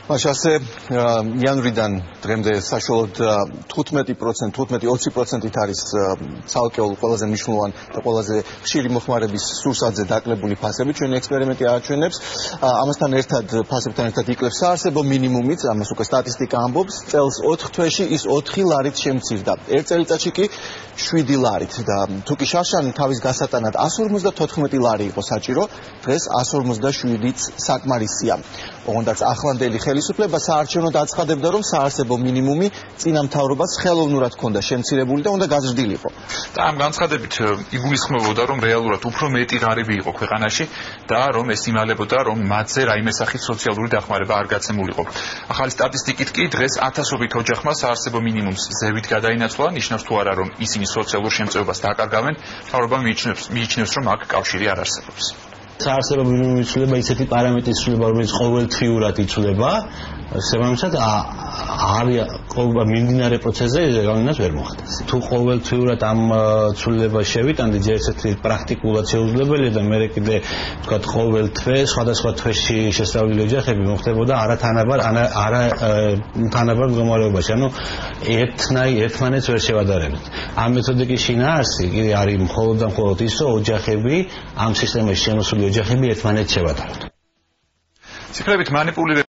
ასე იანვრიდან დღემდე საშუალოდ 15%-20%-ით არის ცალკეულ ყველაზე მნიშვნელოვანი და ყველაზე ხშირი მოხმარების სურსათზე დაკლებული ფასები. ჩვენი ექსპერიმენტი აჩვენებს, ამასთან ერთად ფასებთან ერთად იკლებს საარსებო მინიმუმიც, ამას უკვე სტატისტიკა ამბობს, წელს 4 თვეში ის 4 ლარით შემცირდა. ერთ წელიწადში კი 7 ლარით და თუკი შარშანი თავის გასატანად 154 ლარი იყო საჭირო, დღეს 157-იც საკმარისია. ოღონდაც ახლანდელი ხელისუფლება საარჩევნოდ აცხადებდა, რომ საარსებო მინიმუმი წინა მთავრობას ხელოვნურად ჰქონდა შემცირებული და უნდა გაზრდილიყო. და ამ განცხადებით იგულისხმებოდა, რომ რეალურად უფრო მეტი ღარიბი იყო ქვეყანაში და რომ ეს იმალებოდა, რომ მათზე რაიმე სახის სოციალური დახმარება არ გაცემულიყო. ახალი სტატისტიკით კი დღეს 1000-ობით ოჯახმა საარსებო მინიმუმს ზევით გადაინაცვლა, ნიშნავს თუ არა, რომ ისინი სოციალურ შემწეობას დაკარგავენ, მთავრობა მიიჩნევს, რომ აქ კავშირი არ არსებობს. საარსებო მინიმუმი იცვლება ისეთი პარამეტრი იცვლება, რომელიც ყოველთვიურად იცვლება, შემამჩად ყოველდღე მიმდინარე პროცესზე გავლენას ვერ მოხდას. თუ ყოველთვიურად ამ ცვლილებას შევიტანდი, ჯერ ერთ-ერთი პრაქტიკულად შეუძლებელია და მე კიდე ვთქვათ ყოველ თვე სხვადასხვა თვეში შესწავლილი ოჯახები მოხდებოდა არათანაბარ მდგომარეობაში. ანუ ერთმანეთს ვერ შევადარებთ. ამ მეთოდიკის შინაარსი კიდე არის მხოლოდ და მხოლოდ ის, რომ ოჯახები ამ სისტემაში შემოსული ოჯახები ერთმანეთს შევადარებთ. ციფრებით მანიპულირება